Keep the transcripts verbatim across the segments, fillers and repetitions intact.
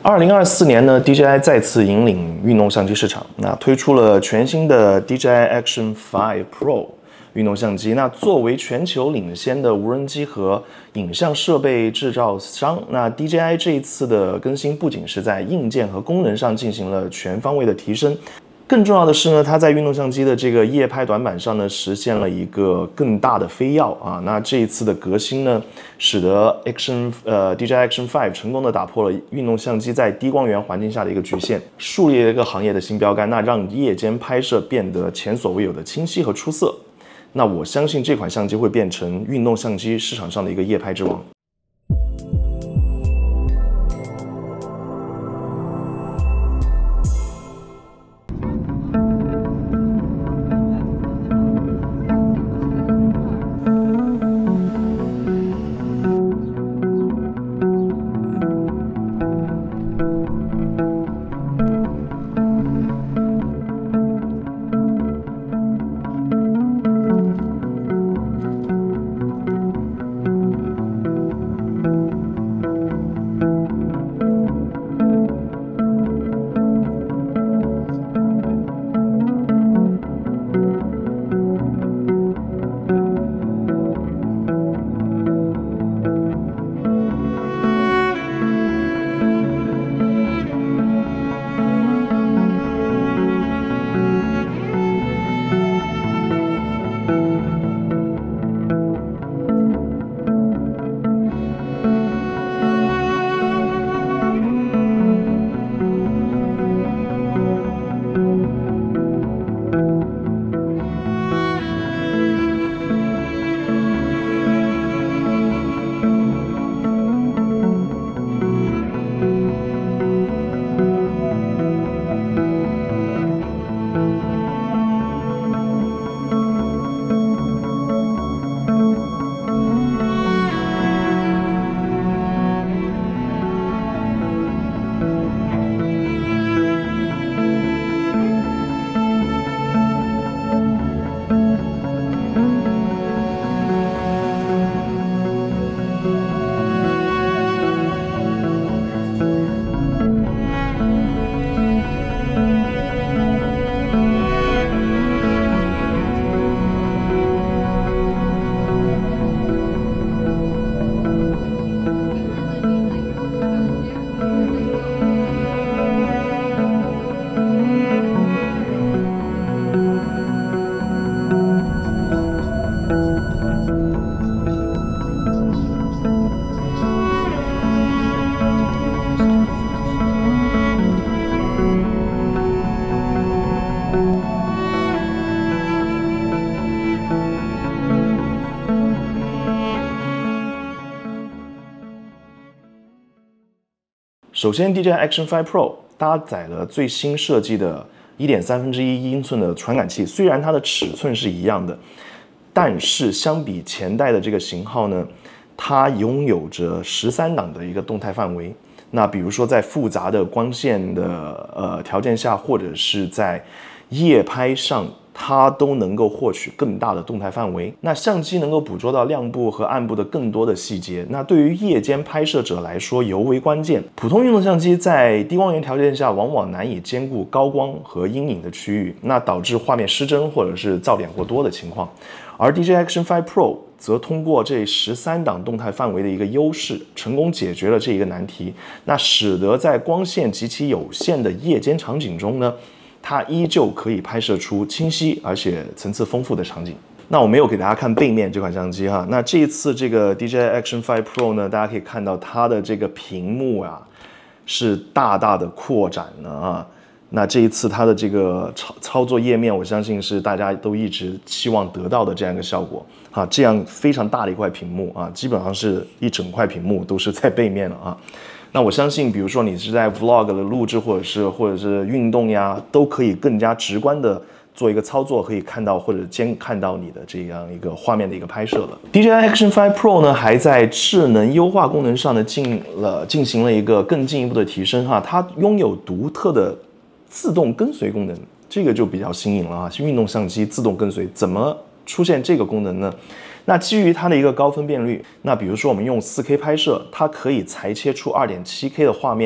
二零二四年呢 ，D J I 再次引领运动相机市场，那推出了全新的 D J I Action 五 Pro 运动相机。那作为全球领先的无人机和影像设备制造商，那 D J I 这一次的更新不仅是在硬件和功能上进行了全方位的提升。 更重要的是呢，它在运动相机的这个夜拍短板上呢，实现了一个更大的飞跃啊。那这一次的革新呢，使得 Action 呃 D J I Action 五成功的打破了运动相机在低光源环境下的一个局限，树立了一个行业的新标杆，那让夜间拍摄变得前所未有的清晰和出色。那我相信这款相机会变成运动相机市场上的一个夜拍之王。 首先 ，D J I Action 五 Pro 搭载了最新设计的一点三分之一英寸的传感器，虽然它的尺寸是一样的，但是相比前代的这个型号呢，它拥有着十三档的一个动态范围。那比如说在复杂的光线的呃条件下，或者是在夜拍上，它都能够获取更大的动态范围。那相机能够捕捉到亮部和暗部的更多的细节，那对于夜间拍摄者来说尤为关键。普通运动相机在低光源条件下，往往难以兼顾高光和阴影的区域，那导致画面失真或者是噪点过多的情况。而 D J I Action 五 Pro 则通过这十三档动态范围的一个优势，成功解决了这一个难题，那使得在光线极其有限的夜间场景中呢，它依旧可以拍摄出清晰而且层次丰富的场景。那我没有给大家看背面这款相机哈，那这一次这个 D J I Action 五 Pro 呢，大家可以看到它的这个屏幕啊是大大的扩展了啊。那这一次它的这个操操作页面，我相信是大家都一直期望得到的这样一个效果啊，这样非常大的一块屏幕啊，基本上是一整块屏幕都是在背面了啊。那我相信，比如说你是在 vlog 的录制，或者是或者是运动呀，都可以更加直观的做一个操作，可以看到或者监看到你的这样一个画面的一个拍摄了。D J I Action 五 Pro 呢，还在智能优化功能上呢进了进行了一个更进一步的提升哈，它拥有独特的自动跟随功能，这个就比较新颖了啊！运动相机自动跟随怎么出现这个功能呢？那基于它的一个高分辨率，那比如说我们用 四 K 拍摄，它可以裁切出 二点七 K 的画面，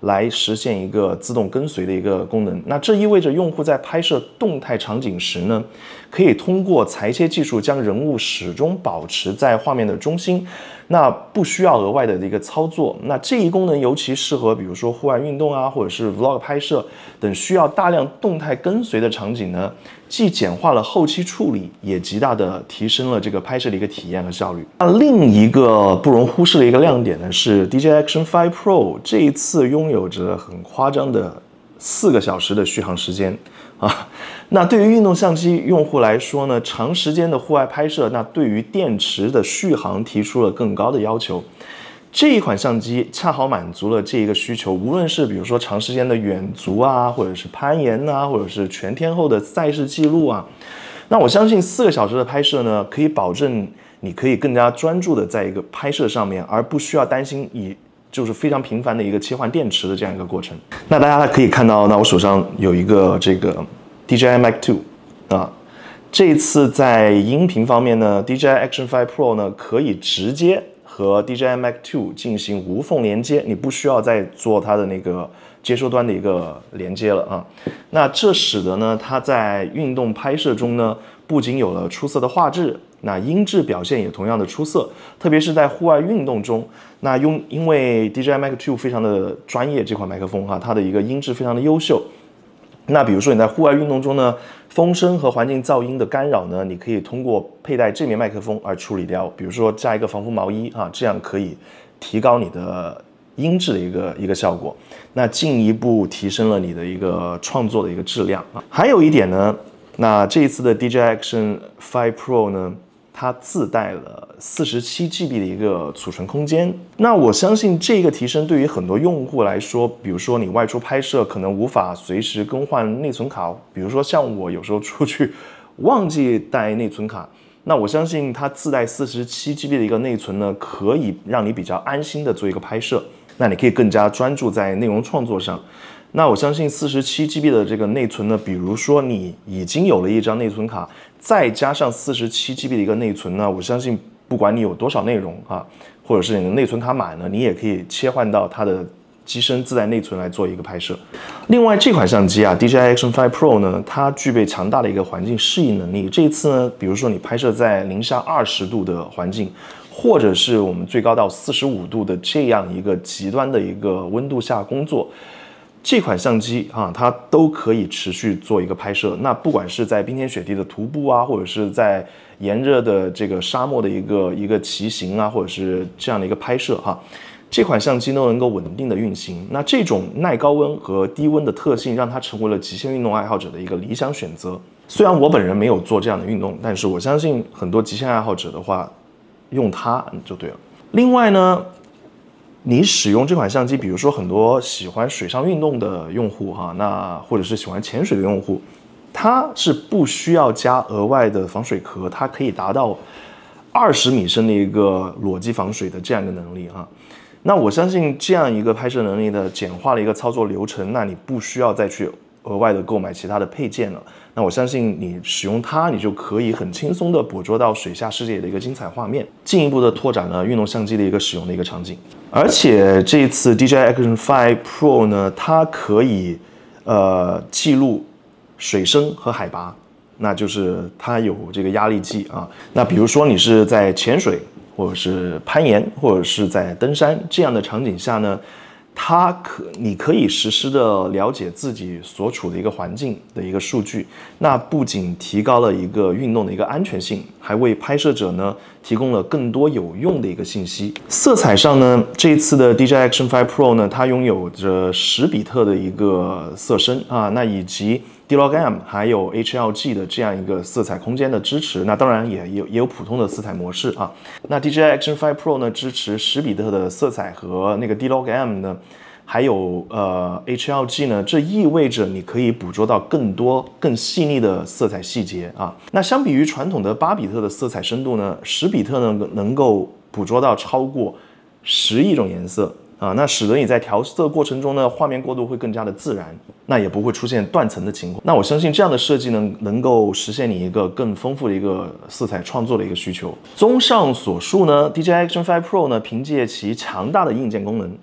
来实现一个自动跟随的一个功能。那这意味着用户在拍摄动态场景时呢，可以通过裁切技术将人物始终保持在画面的中心，那不需要额外的一个操作。那这一功能尤其适合比如说户外运动啊，或者是 vlog 拍摄等需要大量动态跟随的场景呢，既简化了后期处理，也极大的提升了这个拍摄的一个体验和效率。那另一个不容忽视的一个亮点呢，是 D J I Action 五 Pro 这一次拥有着很夸张的四个小时的续航时间啊。那对于运动相机用户来说呢，长时间的户外拍摄，那对于电池的续航提出了更高的要求。这一款相机恰好满足了这一个需求，无论是比如说长时间的远足啊，或者是攀岩啊，或者是全天候的赛事记录啊，那我相信四个小时的拍摄呢，可以保证你可以更加专注的在一个拍摄上面，而不需要担心以就是非常频繁的一个切换电池的这样一个过程。那大家可以看到，那我手上有一个这个 D J I Mac 二啊，这一次在音频方面呢 ，D J I Action 五 Pro 呢可以直接和 D J I Mac 二进行无缝连接，你不需要再做它的那个接收端的一个连接了啊。那这使得呢，它在运动拍摄中呢，不仅有了出色的画质，那音质表现也同样的出色，特别是在户外运动中。那用因为 D J I Mac 二非常的专业，这款麦克风哈，它的一个音质非常的优秀。那比如说你在户外运动中呢，风声和环境噪音的干扰呢，你可以通过佩戴这面麦克风而处理掉。比如说加一个防风毛衣啊，这样可以提高你的音质的一个一个效果，那进一步提升了你的一个创作的一个质量啊。还有一点呢，那这一次的 D J I Action 五 Pro 呢，它自带了四十七 G B 的一个储存空间。那我相信这个提升对于很多用户来说，比如说你外出拍摄可能无法随时更换内存卡，比如说像我有时候出去忘记带内存卡，那我相信它自带四十七 G B 的一个内存呢，可以让你比较安心的做一个拍摄，那你可以更加专注在内容创作上。那我相信四十七 G B 的这个内存呢，比如说你已经有了一张内存卡，再加上四十七 G B 的一个内存呢，我相信不管你有多少内容啊，或者是你的内存卡满了，你也可以切换到它的机身自带内存来做一个拍摄。另外这款相机啊 ，D J I Action 五 Pro 呢，它具备强大的一个环境适应能力。这一次呢，比如说你拍摄在零下二十度的环境，或者是我们最高到四十五度的这样一个极端的一个温度下工作，这款相机啊，它都可以持续做一个拍摄。那不管是在冰天雪地的徒步啊，或者是在炎热的这个沙漠的一个一个骑行啊，或者是这样的一个拍摄哈、啊，这款相机都能够稳定的运行。那这种耐高温和低温的特性，让它成为了极限运动爱好者的一个理想选择。虽然我本人没有做这样的运动，但是我相信很多极限爱好者的话，用它就对了。另外呢，你使用这款相机，比如说很多喜欢水上运动的用户哈，那或者是喜欢潜水的用户，它是不需要加额外的防水壳，它可以达到二十米深的一个裸机防水的这样一个能力哈。那我相信这样一个拍摄能力的简化了一个操作流程，那你不需要再去额外的购买其他的配件了。那我相信你使用它，你就可以很轻松的捕捉到水下世界的一个精彩画面，进一步的拓展了运动相机的一个使用的一个场景。而且这一次 D J I Action 五 Pro 呢，它可以呃记录水深和海拔，那就是它有这个压力计啊。那比如说你是在潜水，或者是攀岩，或者是在登山这样的场景下呢，它可你可以实时的了解自己所处的一个环境的一个数据，那不仅提高了一个运动的一个安全性，还为拍摄者呢提供了更多有用的一个信息。色彩上呢，这一次的 D J I Action 五 Pro 呢，它拥有着十比特的一个色深啊，那以及 D log M 还有 H L G 的这样一个色彩空间的支持，那当然也有也有普通的色彩模式啊。那 D J I Action 五 Pro 呢支持十比特的色彩和那个 D log M 呢，还有呃 H L G 呢，这意味着你可以捕捉到更多更细腻的色彩细节啊。那相比于传统的八比特的色彩深度呢，十比特呢能够捕捉到超过十亿种颜色。啊，那使得你在调色过程中呢，画面过渡会更加的自然，那也不会出现断层的情况。那我相信这样的设计呢，能够实现你一个更丰富的一个色彩创作的一个需求。综上所述呢 ，D J I Action 五 Pro 呢，凭借其强大的硬件功能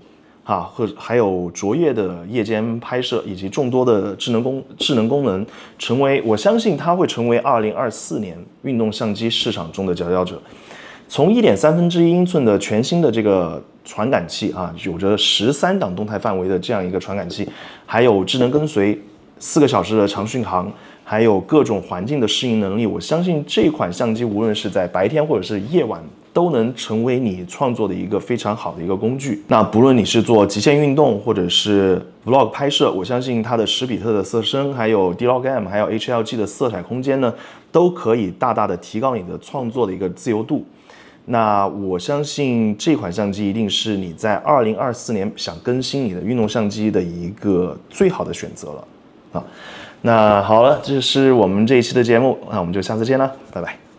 啊，或者还有卓越的夜间拍摄以及众多的智能功智能功能，成为我相信它会成为二零二四年运动相机市场中的佼佼者。从一点三分之一英寸的全新的这个传感器啊，有着十三档动态范围的这样一个传感器，还有智能跟随、四个小时的长续航，还有各种环境的适应能力，我相信这款相机无论是在白天或者是夜晚，都能成为你创作的一个非常好的一个工具。那不论你是做极限运动或者是 vlog 拍摄，我相信它的十比特的色深，还有 D-Log-M， 还有 H L G 的色彩空间呢，都可以大大的提高你的创作的一个自由度。那我相信这款相机一定是你在二零二四年想更新你的运动相机的一个最好的选择了啊。那好了，这是我们这一期的节目，那我们就下次见了，拜拜。